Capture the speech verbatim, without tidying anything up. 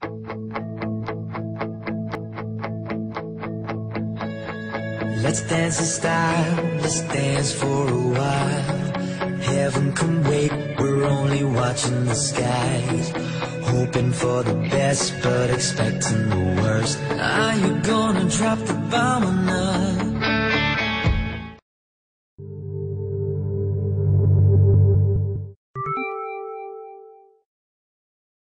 Let's dance in style, let's dance for a while. Heaven can wait, we're only watching the skies. Hoping for the best, but expecting the worst. Are you gonna drop the bomb or not?